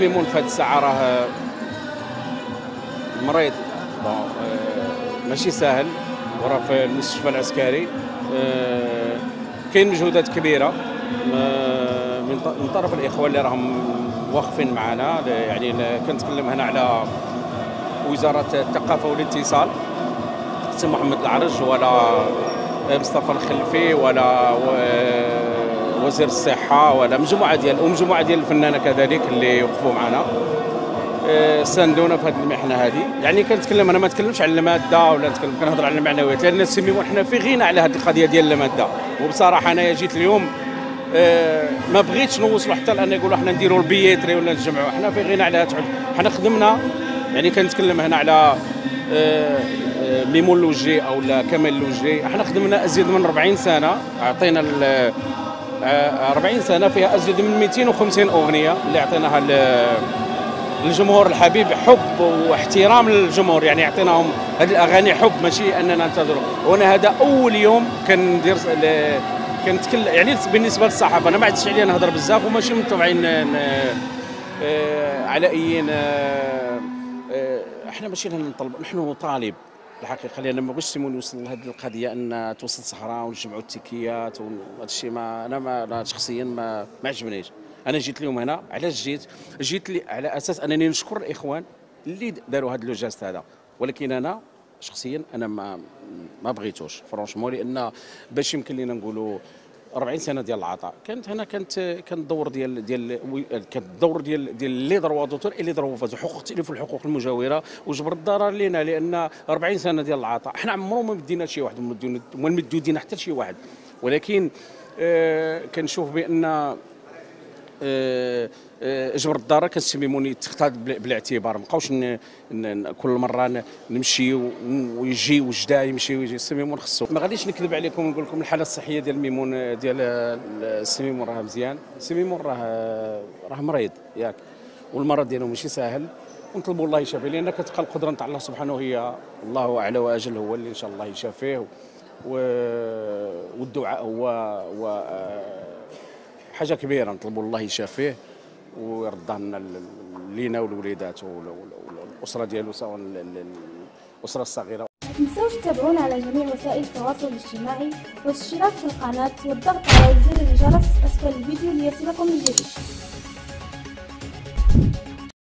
ميمون في هذه الساعه راه مريض ماشي ساهل، وراه في المستشفى العسكري. كاين مجهودات كبيره من طرف الاخوه اللي راهم واقفين معنا. يعني كنتكلم هنا على وزاره الثقافه والاتصال، سي محمد العرج ولا مصطفى الخلفي ولا وزير الصحه ولا مجموعه ديال الفنانه كذلك اللي وقفوا معنا ساندونا في هذه المحنه هذه. يعني كنتكلم، انا ما نتكلمش على الماده ولا نتكلم، كنهضر على المعنويات، لان السي ميمون حنا في غنى على هذه القضيه ديال الماده. وبصراحه انايا جيت اليوم ما بغيتش نوصلوا حتى لان يقولوا حنا نديروا البيتري ولا نجمعوا، حنا في غنى على هذا. حنا خدمنا، يعني كنتكلم هنا على ميمون لوجي او كمال لوجي، احنا خدمنا ازيد من 40 سنه، عطينا 40 سنه فيها ازيد من 250 اغنيه اللي عطيناها للجمهور الحبيب، حب واحترام للجمهور. يعني عطيناهم هذه الاغاني حب، ماشي اننا ننتظروا. وانا هذا اول يوم كندير كنتكلم يعني بالنسبه للصحافه، انا ما عادش عليا نهضر بزاف وماشي متبعين على اي احنا ماشي نطلب، نحن نطالب الحقيقه، لان ما بغيتش سيمون يوصل لهذه القضيه ان توصل صحراء ونجمعوا التكيات وهذا الشيء. ما انا شخصيا ما عجبنيش. انا جيت اليوم هنا، علاش جيت لي على اساس انني نشكر الاخوان اللي داروا هذا لوجاست هذا، ولكن انا شخصيا انا ما بغيتوش فرونشمون، لان باش يمكن لنا نقولوا 40 سنه ديال العطاء. كانت هنا كانت الدور ديال لي دروا دوتور اللي دروا فازوا حقوق تاليف الحقوق المجاوره وجبر الضرر لنا، لان 40 سنه ديال العطاء احنا عمرو ما مدينا شي واحد وما نمدوا يدينا حتى لشي واحد. ولكن كنشوف بان جبر الضرر كالسي ميمون يتخذ بالاعتبار، ما بقاوش كل مره نمشي ويجي وجدا يمشي ويجي. السي ميمون خصو، ما غاديش نكذب عليكم ونقول لكم الحاله الصحيه ديال ميمون ديال السي ميمون راه مزيان. السي ميمون راه مريض ياك، والمرض ديالو ماشي ساهل، ونطلبوا الله يشافيه، لان كتبقى القدره نتاع الله سبحانه هي الله اعلى واجل، هو اللي ان شاء الله يشافيه. والدعاء هو حاجه كبيره، نطلبوا الله يشافيه ويرضى لينا والوليدات والاسره ديالو، سواء الاسره الصغيره. ما تنسوش تتابعونا على جميع وسائل التواصل الاجتماعي والاشتراك في القناه والضغط على زر الجرس اسفل الفيديو ليصلكم الجديد.